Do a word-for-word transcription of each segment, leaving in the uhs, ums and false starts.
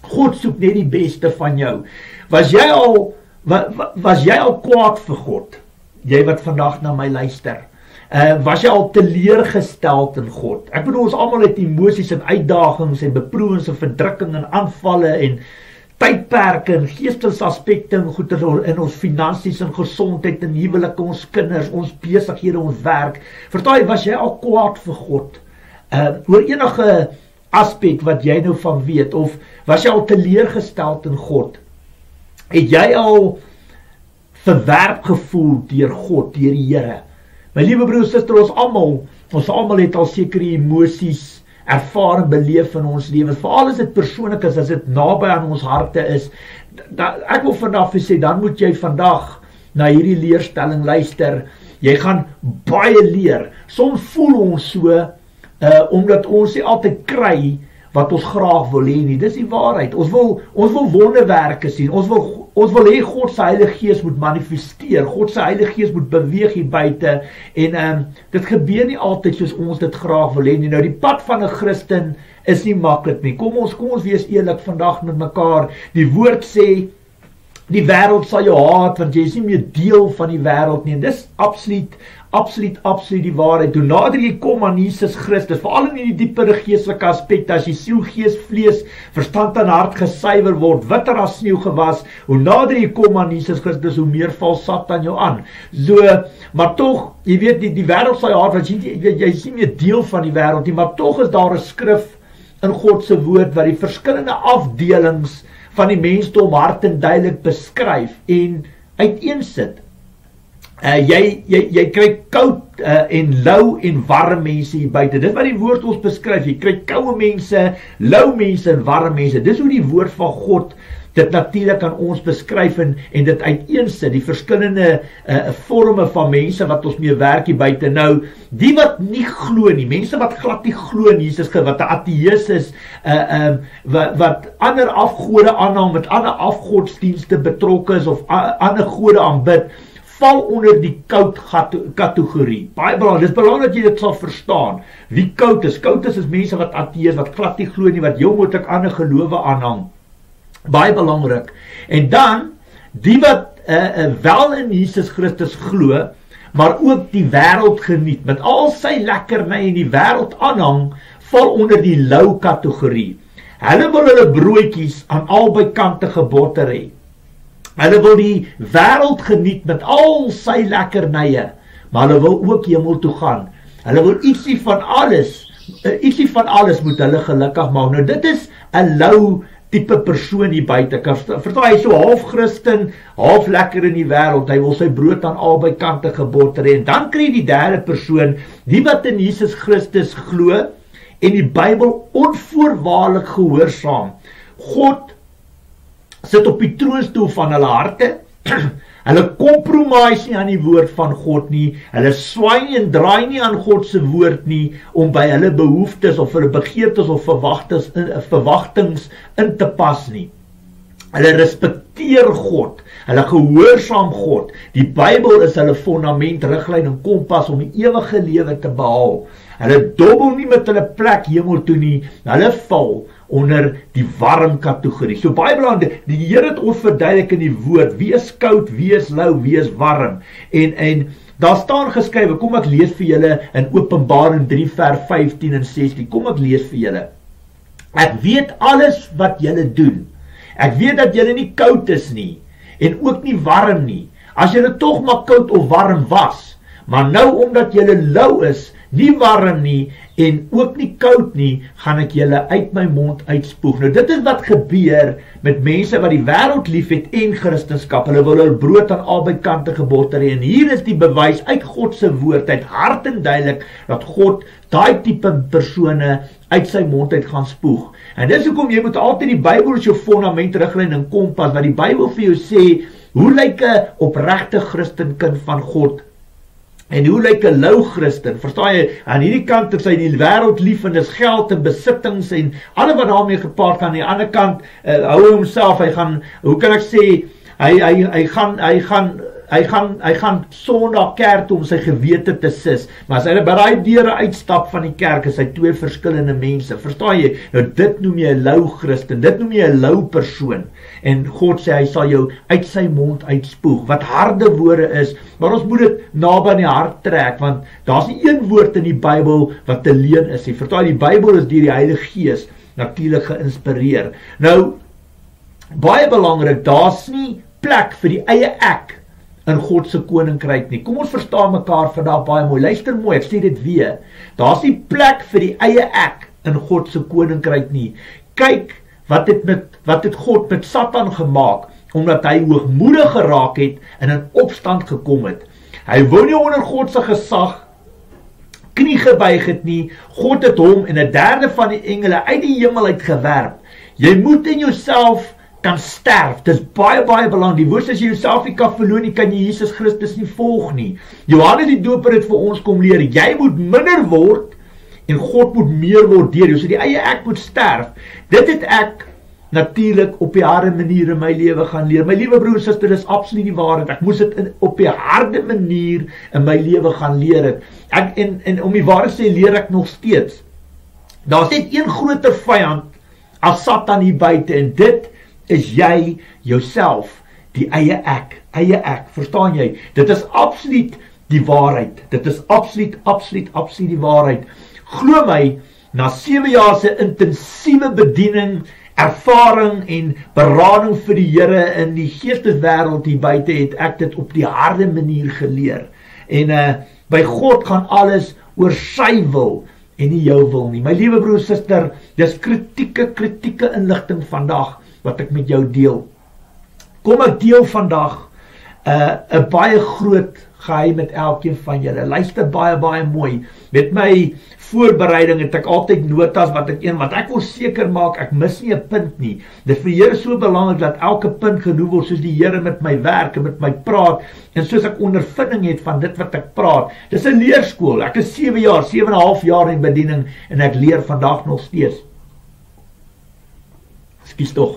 God soek net die beste van jou. Was jy al, was, was jy al kwaad vir God? Jy wat vandag na my luister. Uh, was jy al teleurgesteld in God? Ek bedoel, ons almal het emosies en uitdagings en beproewings en verdrukking en aanvalle en tydperke en geestesaspekte en goed in ons finansies en gesondheid en huwelik, ons kinders, ons besighede, ons werk. Vertaai, was jy al kwaad vir God? Uh, oor enige aspek wat jy nou van weet, of was jy al teleurgesteld in God? Het jy al verwerp gevoel deur God, deur die Here? My liewe broer, suster, ons almal, ons almal het al sekere emosies ervaar en beleef in ons lewens. Veral as dit persoonlik is, as dit naby aan ons harte is. Da, ek wil vandag vir sê, dan moet jy vandag na hierdie leerstelling luister. Jy gaan baie leer. Soms voel ons so, Uh, omdat ons nie altyd kry wat ons graag wil hê nie. Dis die waarheid. Ons wil, ons wil wonderwerke sien. Ons wil, ons wil hê God se Heilige Gees moet manifesteer. God se Heilige Gees moet beweeg hier buite. En um, dit gebeur nie altyd soos ons dit graag wil hê nie. Nou die pad van 'n Christen is nie maklik nie. Kom ons, kom ons wees eerlik vandag met mekaar. Die woord sê, die wêreld sal jou haat, want jy is nie meer deel van die wêreld nie. En dis absoluut, absoluut, absoluut die waarheid. Hoe nader jy kom aan Jesus Christus, veral in die diepere geestelike aspekte, as jy siel, gees, vlees, verstand en hart gesuiwer word, witter as sneeu gewas, hoe nader jy kom aan Jesus Christus, hoe meer val Satan jou aan. So, maar tog, jy weet, die, die wêreld sal jou haat, want jy, jy, jy is nie meer deel van die wêreld nie, maar tog is daar 'n skrif in God se woord, wat die verskillende afdelings van die mensdom hart en duidelik beskryf en uiteensit. Uh, jy, jy, jy kry koud uh, en lou en warm mense hier buite. Dit wat die woord ons beskryf. Jy kry koue mense, lou mense en warm mense. Dis hoe die woord van God dit natuurlik aan ons beskryf en, en dit uiteensit. Die verskillende uh, vorme van mense wat ons mee werk hier buite. Nou, die wat nie glo nie, mense wat glad nie glo in Jesus, wat 'n ateïs is, uh, um, wat, wat ander afgode aanhang, met ander afgodsdienste betrokke is, of a, ander gode aanbid, val onder die koud kategorie. Baie belangrik, dis belangrik dat jy dit sal verstaan. Wie koud is? Koud is is mense wat ateïs, wat glad nie glo nie, wat heel moontlik ander gelowe aanhang. Baie belangrik. En dan, die wat uh, uh, wel in Jesus Christus glo, maar ook die wêreld geniet, met al sy lekkerny in die wêreld aanhang, val onder die lou kategorie. Hulle wil hulle broodjies aan albei kante gebotter hê. Hulle wil die wêreld geniet met al sy lekkernye, maar hulle wil ook hemel toe gaan. Hulle wil ietsie van alles, ietsie van alles moet hulle gelukkig maak. Nou dit is 'n lou tipe persoon hier buite. Verstaan, hy is so half Christen, half lekker in die wêreld. Hy wil sy brood aan albei kante gebotter hê. En dan kry jy die derde persoon, die wat in Jesus Christus glo en die Bybel onvoorwaardelik gehoorsaam. God sit op die troonstoel van hulle harte. Hulle compromise nie aan die woord van God nie. Hulle swaai en draai nie aan God se woord nie, om by hulle behoeftes of hulle begeertes of verwagtings, verwagtings in te pas nie. Hulle respekteer God. Hulle gehoorsaam God. Die Bybel is hulle fondament, riglyn en kompas om die ewige lewe te behaal. Hulle dobbel nie met hulle plek hemel toe nie. Hulle val onder die warm kategorie. So baie belangrik, die Here het ons verduidelik in die woord, wie is koud, wie is lou, wie is warm. En, en daar staan geskrywe, kom ek lees vir julle in Openbaring drie vers vyftien en sestien, kom ek lees vir julle. Ek weet alles wat julle doen. Ek weet dat julle nie koud is nie, en ook nie warm nie. As julle tog maar koud of warm was, maar nou omdat julle lou is, nie warm nie, en ook nie koud nie, gaan ek julle uit my mond uitspoeg. Nou dit is wat gebeur met mense wat die wêreld lief het en Christendom. Hulle wil hulle brood aan albei kante gebotter hê. En hier is die bewys uit God se woord, uit hart en duidelik, dat God daai tipe persone uit sy mond uit gaan spoeg. En dis hoekom jy moet altyd die Bybel as jou fondament, riglyn en kompas, wat die Bybel vir jou sê, hoe lyk 'n opregte Christenkind van God? En hoe lyk 'n lou Christen? Verstaan jy? Aan hierdie kant is hy die wêreld lief en is geld en besittings en alles wat daarmee gepaard gaan. Aan die ander kant uh, hou hy homself, hy gaan, hoe kan ek sê, hy hy hy gaan hy gaan hy gaan, hy gaan Sondag kerk toe om sy gewete te sis, maar as hy by daai deure uitstap van die kerk, is hy twee verskillende mense, verstaan jy? Nou dit noem jy 'n lou Christen, dit noem jy 'n lou persoon, en God sê hy sal jou uit sy mond uitspoeg, wat harde woorde is, maar ons moet dit naby aan die hart trek, want daar's nie een woord in die Bybel wat te leuen is nie, verstaan jy? Die Bybel is deur die Heilige Gees natuurlik geïnspireer. Nou, baie belangrik, daar's nie plek vir die eie ek in God se koninkryk nie. Kom ons verstaan mekaar vandag baie mooi. Luister mooi, ek sê dit weer. Daar's nie plek vir die eie ek in God se koninkryk nie. Kyk wat het met wat het God met Satan gemaak, omdat hy hoogmoedig geraak het en in opstand gekom het. Hy wou nie onder God se gesag knie gebuig het nie. God het hom en 'n derde van die engele uit die hemel uit gewerp. Jy moet in jouself kan sterf, dis baie, baie belangrijk, die woord as jy jouself nie kan verloor nie, kan jy Jesus Christus nie volg nie. Johannes die Doper het vir ons kom leer, jy moet minder word, en God moet meer word deur jou, so die eie ek moet sterf. Dit het ek natuurlik op die harde manier in my lewe gaan leer. My liewe broer en suster, dis absoluut die waarheid, ek moes dit in, op die harde manier in my lewe gaan leer het. Ek, en, en om die waarheid sê, leer ek nog steeds. Daar is net een groter vyand as Satan hier buite, en dit is jy, jouself, die eie ek, eie ek, verstaan jy? Dit is absoluut die waarheid, dit is absoluut, absoluut, absoluut die waarheid. Glo my, na sewe jaar se intensiewe bediening, ervaring en berading vir die Here in die geesteswêreld hier buite, het ek dit op die harde manier geleer. En uh, by God gaan alles oor sy wil, en nie jou wil nie. My liewe broer, suster, dis kritieke, kritieke inligting vandag, wat ek met jou deel. Kom ek deel vandag uh, 'n baie groot geheim met elkeen van julle. Luister baie, baie mooi. Met my voorbereiding het ek altyd notas wat ek een, want ek wil seker maak, ek mis nie 'n punt nie. Dit vir Here so belangrik dat elke punt genoem word, soos die Here met my werk en met my praat, en soos ek ondervinding het van dit wat ek praat. Dis 'n leerskool. Ek is sewe jaar, sewe en 'n half jaar in bediening, en ek leer vandag nog steeds. Ekskuus tog.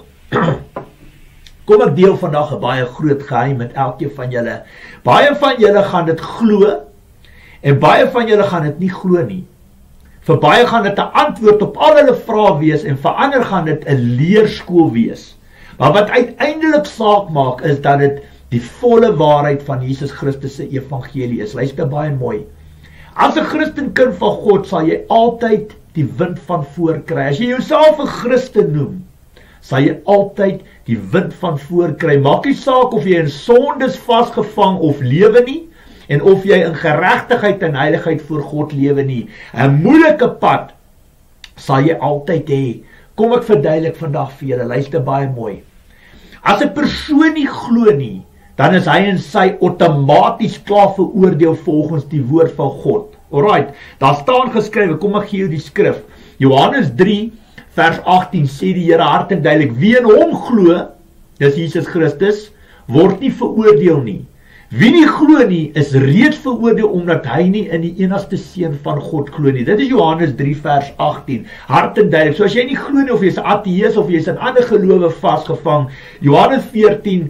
Kom ek deel vandag 'n baie groot geheim met elkeen van julle. Baie van julle gaan dit glo, en baie van julle gaan dit nie glo nie. Vir baie gaan dit 'n antwoord op al hulle vrae wees, en vir ander gaan dit 'n leerskool wees. Maar wat uiteindelik saak maak, is dat dit die volle waarheid van Jesus Christus se evangelie is. Luister baie mooi. As 'n Christenkind van God, sal jy altyd die wind van voor kry. As jy jouself 'n Christen noem, sal jy altyd die wind van voor kry. Maak nie saak of jy in sondes vasgevang of lewe nie, en of jy in geregtigheid en heiligheid voor God lewe nie. 'n Moeilike pad sal jy altyd hê. Kom ek verduidelik vandag vir julle, luister baie mooi. As 'n persoon nie glo nie, dan is hy en sy outomaties klaar veroordeel volgens die woord van God. Alright, daar staan geskrywe, kom ek gee jou die skrif. Johannes drie vers agttien sê die Here hard en duidelik, wie in hom glo, dis Jesus Christus, word nie veroordeel nie. Wie nie glo nie, is reeds veroordeel, omdat hy nie in die enigste seun van God glo nie. Dit is Johannes drie vers agttien, hard en duidelik. So as jy nie glo nie, of jy is 'n ateïs, of jy is in ander gelowe vasgevang, Johannes veertien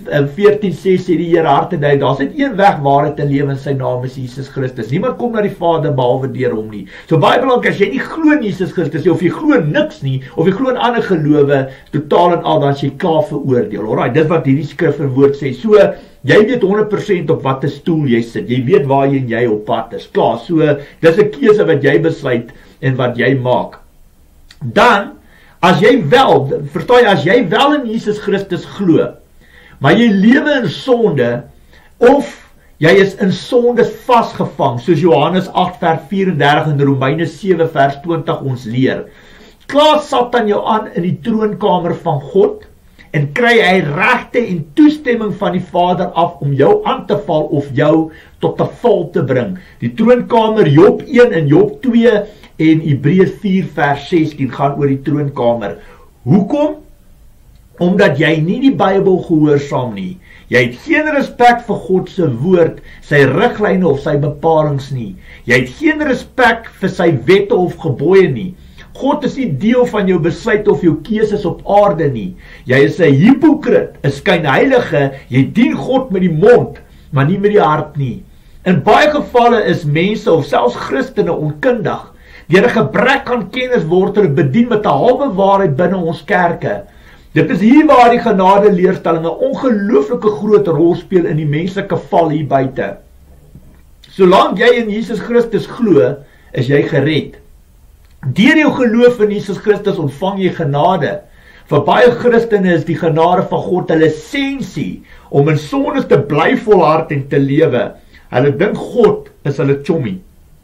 sê, sê die Here hard en duidelik, daar's net een weg waarheid te lewe, en sy naam is Jesus Christus. Niemand kom na die Vader behalwe deur hom nie. So baie belangrik, as jy nie glo in Jesus Christus, of jy glo niks nie, of jy glo in ander gelowe, totaal en al, dan is jy klaar veroordeel. Alright, dit wat hierdie skrif en woord sê. So, jy weet honderd persent op watter stoel jy sit. Jy weet waarheen jy op pad is. Klaar, so, dis 'n keuse wat jy besluit en wat jy maak. Dan, as jy wel, verstaan jy, as jy wel in Jesus Christus glo, maar jy lewe in sonde, of jy is in sondes vasgevang, soos Johannes agt vers vyf-en-dertig en Romeine sewe vers twintig ons leer. Klaar Satan jou aan in die troonkamer van God, en kry hy regte en toestemming van die Vader af om jou aan te val of jou tot 'n val te bring. Die troonkamer, Job een en Job twee en Hebreërs vier vers sestien gaan oor die troonkamer. Hoekom? Omdat jy nie die Bybel gehoorsaam nie. Jy het geen respek vir God se woord, sy riglyne of sy bepalings nie. Jy het geen respek vir sy wette of gebooie nie. God is nie deel van jou besluit of jou keuses op aarde nie. Jy is 'n hipokrit, 'n skynheilige, jy dien God met die mond, maar nie met die hart nie. In baie gevalle is mense of selfs Christene onkundig. Deur 'n gebrek aan kennis word hulle bedien met 'n halwe waarheid binne ons kerke. Dit is hier waar die genade leerstellinge 'n ongelooflike groot rol speel in die menslike val hier buite. Solank jy in Jesus Christus glo, is jy gered. Deur jou geloof in Jesus Christus ontvang jy genade. Vir baie Christene is die genade van God hulle essensie om in sondes te bly volhard en te lewe. Hulle dink God is hulle chommie.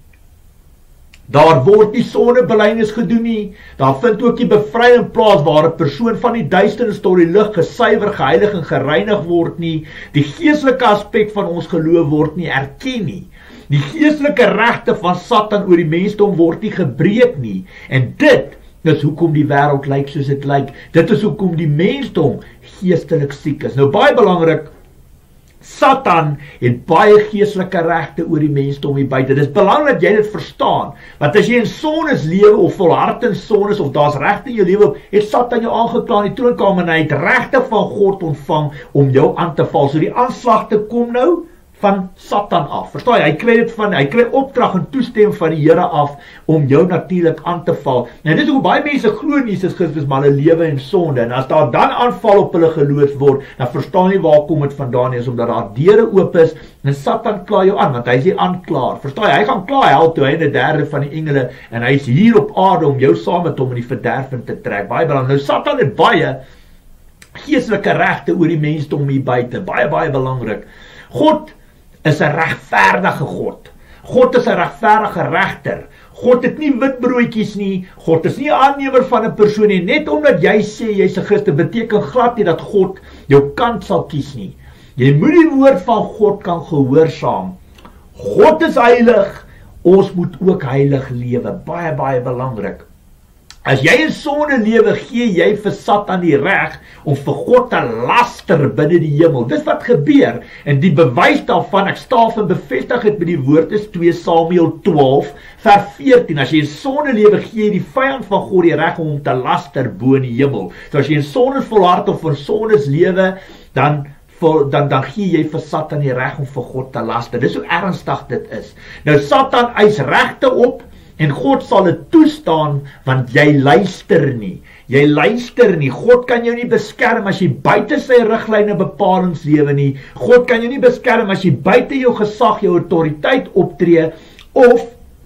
Daar word nie sondebelydenis gedoen nie. Daar vind ook die bevryding plaas waar 'n persoon van die duisternis tot die lig gesuiwer, geheilig en gereinig word nie. Die geestelike aspek van ons geloof word nie erken nie. Die geestelike regte van Satan oor die mensdom word nie gebreek nie. En dit is hoekom die wêreld lyk soos dit lyk. Dit is hoekom die mensdom geestelik siek is. Nou baie belangrik, Satan het baie geestelike regte oor die mensdom hier buite. Dit is belangrik dat jy dit verstaan. Want as jy in sondes lewe of volhard in sondes of daar's regte in jou lewe, het Satan jou aangekla in die troonkamer en hy het regte van God ontvang om jou aan te val. So die aanslag te kom nou van Satan af. Verstaan jy? Hy kry dit van hy kry opdrag en toestemming van die Here af om jou natuurlik aan te val. En dis hoe baie mense glo in Jesus Christus, maar hulle lewe in sonde. En as daar dan aanval op hulle geloof word, dan verstaan jy waar kom dit vandaan is, omdat daar deure oop is en Satan kla jou aan, want hy is die aanklaer. Verstaan jy? Hy gaan kla hel toe hy in 'n derde van die engele en hy is hier op aarde om jou saam met hom in die verderf in te trek. Baie belangrik. Nou Satan het baie geestelike regte oor die mensdom hier buite. Baie baie belangrik. God is 'n regverdige God. God is 'n regverdige regter. God het nie witbroodjies nie. God is nie 'n aannemer van 'n persoon nie. Net omdat jy sê jy's 'n Christen, beteken glad nie dat God jou kant sal kies nie. Jy moet die woord van God kan gehoorsaam. God is heilig. Ons moet ook heilig lewe. Baie baie belangrik. As jy in sonde lewe, gee jy vir Satan die reg om vir God te laster binne die hemel. Dis wat gebeur. En die bewys daarvan, ek staaf en bevestig het met die woord, is twee Samuel twaalf vers veertien. As jy in sonde lewe, gee jy die vyand van God die reg om hom te laster bo in die hemel. So as jy in sonde volhard of vir sondes lewe, dan Dan, dan gee jy vir Satan die reg om vir God te laster. Dis hoe ernstig dit is. Nou Satan eis regte op en God sal dit toestaan, want jy luister nie. Jy luister nie. God kan jou nie beskerm as jy buite sy riglyne bepalings lewe nie. God kan jou nie beskerm as jy buite jou gesag, jou autoriteit optree, of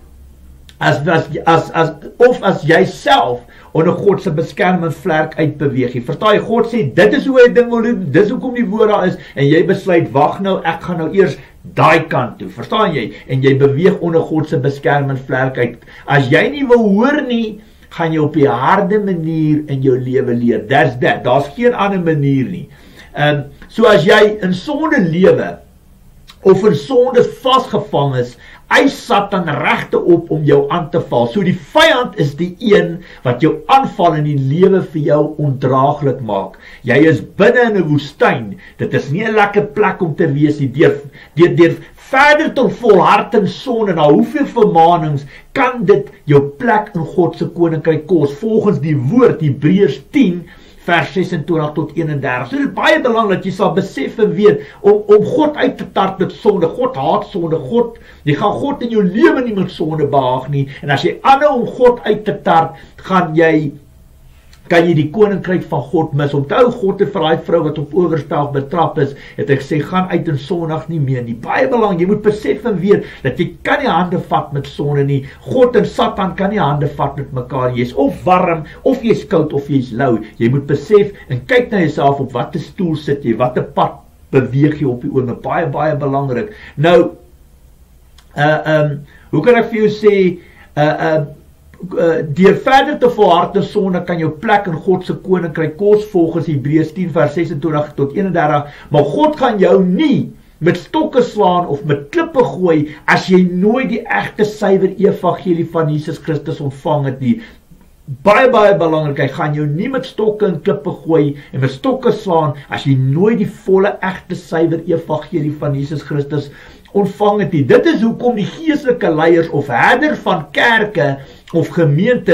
as, as, as, as, of as jy self onder God se beskermende vlerk uitbeweeg. Jy verstaan, God sê, dit is hoe hy ding wil doen, dis hoekom die woord daar is, en jy besluit, wag nou, ek gaan nou eers daai kant toe, verstaan jy? En jy beweeg onder God se beskermende vlerk uit. As jy nie wil hoor nie, gaan jy op die harde manier in jou lewe leef. That's that. Daar's geen ander manier nie. Um, so as jy in sonde lewe, of in sonde vasgevang is, eis Satan regte op om jou aan te val. So die vyand is die een wat jou aanval en die lewe vir jou ondraaglik maak. Jy is binne in 'n woestyn. Dit is nie 'n lekker plek om te wees nie. Deur, deur, deur verder te volhard in sonde, na hoeveel vermaanings kan dit jou plek in God se koninkryk kos? Volgens die woord Hebreërs tien vers ses en twintig tot eenendertig. So dit is baie belangrik dat jy sal besef en weet, om, om God uit te tart met sonde. God haat sonde. God, jy gaan God in jou lewe nie met sonde behaag nie. En as jy aanhou om God uit te tart, gaan jy, kan jy die koninkryk van God mis. Onthou, God het vir daai vrou wat op oorspel betrap is, het hy gesê, gaan uit en sondig nie meer nie. Baie belangrik, jy moet besef en weet, dat jy kan nie hande vat met sonde nie. God en Satan kan nie hande vat met mekaar. Jy is of warm, of jy is koud, of jy is lou. Jy moet besef, en kyk na jouself, op watter stoel sit jy, watter pad beweeg jy op die oorme. Baie, baie belangrik. Nou, uh, um, hoe kan ek vir jou sê, uh, uh, Uh, deur verder te volhard in sonde kan jou plek in God se koninkryk kos, volgens Hebreërs tien vers ses en twintig tot eenendertig, maar God gaan jou nie met stokke slaan of met klippe gooi as jy nooit die egte suiwer evangelie van Jesus Christus ontvang het nie. Baie baie belangrik, hy gaan jou nie met stokke en klippe gooi en met stokke slaan as jy nooit die volle egte suiwer evangelie van Jesus Christus ontvang het nie. Dit is hoekom die geestelike leiers of herder van kerke of gemeentes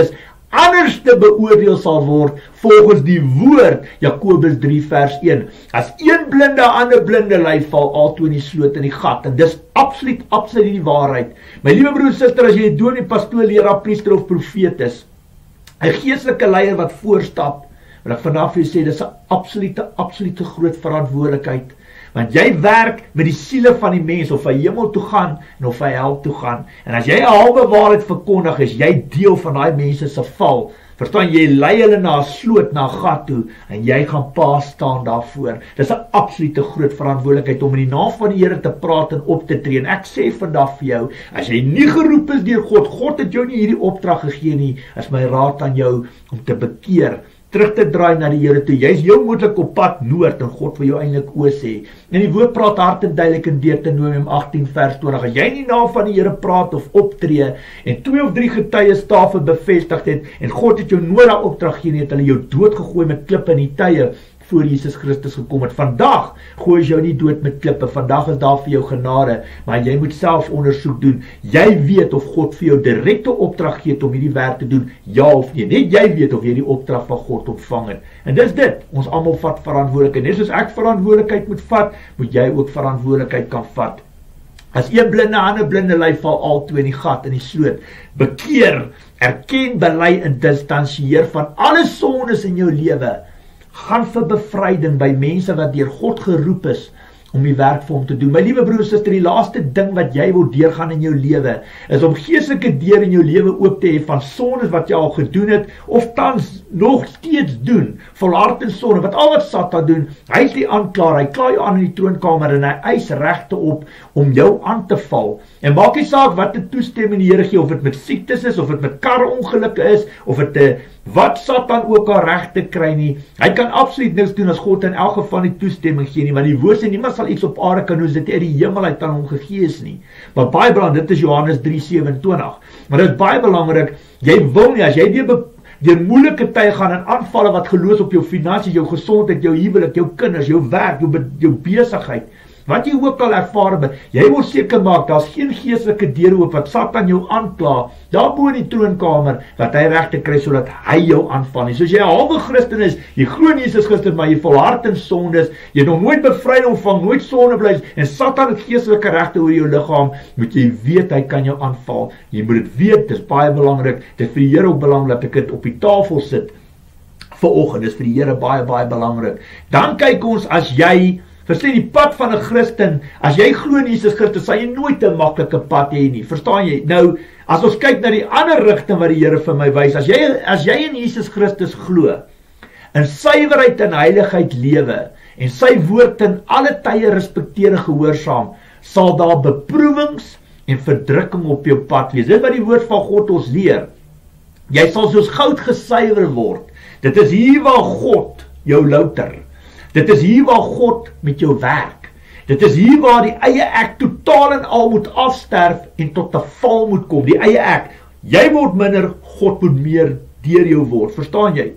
anders te beoordeel sal word volgens die woord, Jakobus drie vers een. As een blinde ander blinde lei, val altoe in die sloot in die gat. En dis absoluut, absoluut die waarheid. My liewe broer en suster, as jy dominee, pastoor, leraar, priester of profeet is, 'n geestelike leier wat voorstap, wil ek vanaf vir jou sê, dis 'n absolute, absolute groot verantwoordelikheid. Want jy werk met die siele van die mens, of hy hemel toe gaan, en of hy hel toe gaan. En as jy 'n halwe waarheid verkondig, is jy deel van daai mense se val. Verstaan, jy lei hulle na 'n sloot, na 'n gat toe, en jy gaan pa staan daarvoor. Dis 'n absolute groot verantwoordelikheid om in die naam van die Here te praat en op te tree. En ek sê vandag vir jou, as jy nie geroep is deur God, God het jou nie hierdie opdrag gegee nie, is my raad aan jou om te bekeer, terug te draai na die Here toe. Jy is heel moontlik op pad noord, en God wil jou eintlik o sê. En die woord praat hard en duidelik in Deuteronomium agttien vers twintig. As jy in die naam van die Here praat of optree, en twee of drie getuies daarvoor bevestig het, en God het jou nooit daai opdrag gegee nie, het hulle jou doodgegooi met klippe in die tye voor Jesus Christus gekom het. Vandag gooi jou nie dood met klippe, vandag is daar vir jou genade, maar jy moet self ondersoek doen. Jy weet of God vir jou direkte opdrag gee om hierdie werk te doen, ja of nee. Net jy weet of jy die opdrag van God ontvang het. En dis dit, ons almal vat verantwoordelikheid. Net soos ek verantwoordelikheid moet vat, moet jy ook verantwoordelikheid kan vat. As een blinde ander blinde lei, val altoe in die gat, in die sloot. Bekeer, erken, bely en distansieer van alle sondes in jou lewe. Gaan vir bevryding by mense wat deur God geroep is om die werk vir hom te doen. My liewe broer en suster, die laaste ding wat jy wil deurgaan in jou lewe, is om geestelike deur in jou lewe oop te hê van sondes wat jy al gedoen het, of tans nog steeds doen, volhard in sonde, wat al wat Satan doen, hy is die aanklaer, hy klaar jou aan in die troonkamer, en hy eis regte op om jou aan te val. En maak nie saak wat die toestemming die Here gee, of dit met siektes is, of dit met karongelukke is, of dit 'n wat Satan ook al reg te kry nie, hy kan absoluut niks doen as God in elk geval nie toestemming gee nie, want die woord sê niemand sal iets op aarde kan doen as dit uit die hemel uit aan hom gegee is nie. Maar baie belangrik, dit is Johannes drie sewenentwintig. Maar dit is baie belangrik, jy wil nie, as jy deur deur moeilike tye gaan en aanvalle wat geloos op jou finansies, jou gesondheid, jou huwelik, jou kinders, jou werk, jou, jou besigheid, wat jy ook al ervaar het, jy wil seker maak, daar's geen geestelike deur oop wat Satan jou aankla, daar bo in die troonkamer, wat hy reg te kry, sodat hy jou aanval nie. Soos jy 'n halwe Christen is, jy glo in Jesus Christus, maar jy volhard in sondes, jy het nog nooit bevryding ontvang, nooit sonde bly, en Satan het geestelike regte oor jou liggaam, moet jy weet, hy kan jou aanval. Jy moet dit weet, dit is baie belangrik, dit is vir die Here ook belangrik, dat ek dit op die tafel sit, vanoggend, dit is vir die Here baie, baie belangrik. Dan kyk ons, as jy verstaan die pad van 'n Christen, as jy glo in Jesus Christus, sal jy nooit 'n maklike pad hê nie. Verstaan jy? Nou, as ons kyk na die ander rigting wat die Here vir my wys, as jy as jy in Jesus Christus glo, in suiwerheid en heiligheid lewe, en sy woord in alle tye respekteer en gehoorsaam, sal daar beproewings en verdrukking op jou pad wees. Dit wat die woord van God ons leer. Jy sal soos goud gesuiwer word. Dit is hier waar God jou louter. Dit is hier waar God met jou werk. Dit is hier waar die eie ek totaal en al moet afsterf en tot 'n val moet kom. Die eie ek. Jy word minder, God moet meer deur jou word. Verstaan jy?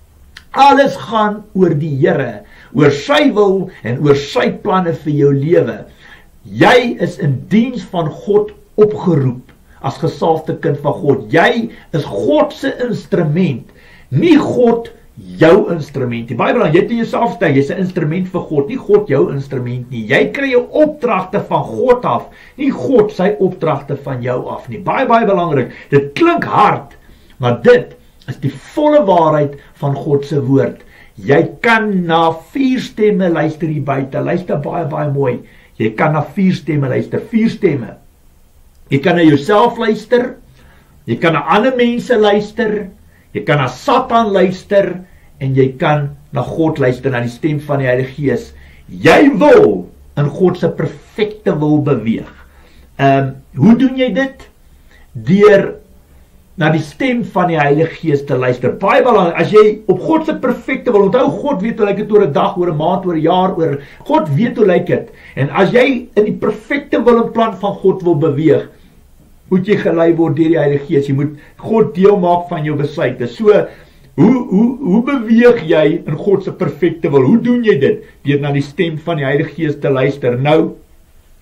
Alles gaan oor die Here, oor sy wil en oor sy planne vir jou lewe. Jy is in diens van God opgeroep as gesalfde kind van God. Jy is God se instrument, nie God jou instrument. Die Bybel, jy het in jouself sê, jy's 'n instrument vir God, nie God jou instrument nie. Jy kry jou opdragte van God af, nie God sy opdragte van jou af nie. Baie, baie belangrik. Dit klink hard, maar dit is die volle waarheid van God se woord. Jy kan na vier stemme luister hier buite. Luister baie, baie mooi. Jy kan na vier stemme luister. Vier stemme. Jy kan na jouself luister. Jy kan na ander mense luister. Jy kan na Satan luister, en jy kan na God luister, na die stem van die Heilige Gees. Jy wil in God se perfekte wil beweeg. Um, hoe doen jy dit? Deur na die stem van die Heilige Gees te luister. Baie belangrik, as jy op God se perfekte wil, onthou, God weet hoe lyk dit oor 'n dag, oor 'n maand, oor 'n jaar, oor God weet hoe lyk dit. En as jy in die perfekte wil en plan van God wil beweeg, moet jy gelei word deur die Heilige Gees. Jy moet God deel maak van jou besluite. So, hoe, hoe, hoe beweeg jy in God se perfekte wil? Hoe doen jy dit? Deur na die stem van die Heilige Gees te luister. Nou,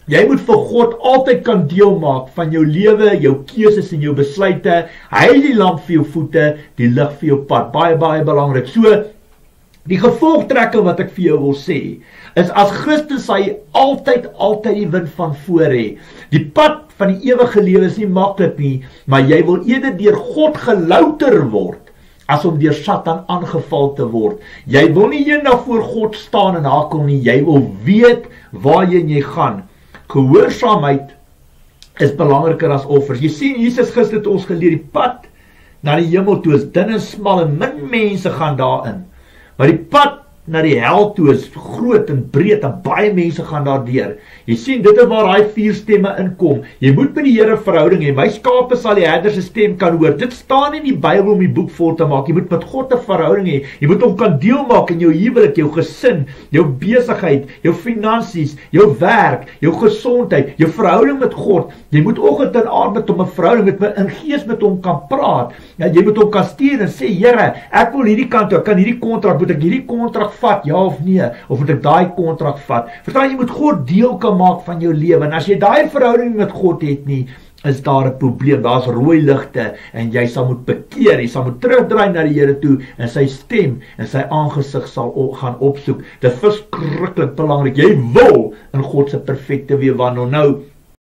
Jy moet vir God altyd kan deel maak van jou lewe, jou keuses en jou besluite. Hy is die lamp vir jou voete, die lig vir jou pad. Baie, baie belangrik. So, die gevolgtrekking wat ek vir jou wil sê, is as Christus hy altyd, altyd die wind van voor hê. Die pad van die ewige lewe is nie maklik nie, maar jy wil eerder deur God gelouter word, as om deur Satan aangeval te word. Jy wil nie eendag voor God staan en hakel nie, jy wil weet waarheen jy gaan. Gehoorsaamheid is belangriker as offers. Jy sien, Jesus Christus het ons geleer, die pad na die hemel toe is dun en smal en min mense gaan daarin. Maar die pad na die hel toe is groot en breed en baie mense gaan daar deur. Jy sien, dit is waar hy vier stemme inkom. Jy moet met die Here verhouding hê. My skape sal die herder se stem kan hoor. Dit staan in die Bybel om die boek vol te maak. Jy moet met God 'n verhouding hê. Jy moet hom kan deel maak in jou huwelik, jou gesin, jou besigheid, jou finansies, jou werk, jou gesondheid, jou verhouding met God. Jy moet oggend en aand met hom 'n verhouding met in gees met hom kan praat. Ja, jy moet hom kan stuur en sê, Here, ek wil hierdie kant toe, ek kan hierdie kontrak, moet ek hierdie kontrak vat, ja of nee, of moet ek daai kontrak vat? Verstaan, jy moet God deel kan maak van jou lewe, en as jy daai verhouding met God het nie, is daar 'n probleem, daar's rooi ligte, en jy sal moet bekeer, jy sal moet terugdraai na die Here toe, en sy stem, en sy aangesig sal op, gaan opsoek. Dit is verskriklik belangrik, jy wil in God se perfekte weë wandel. Nou,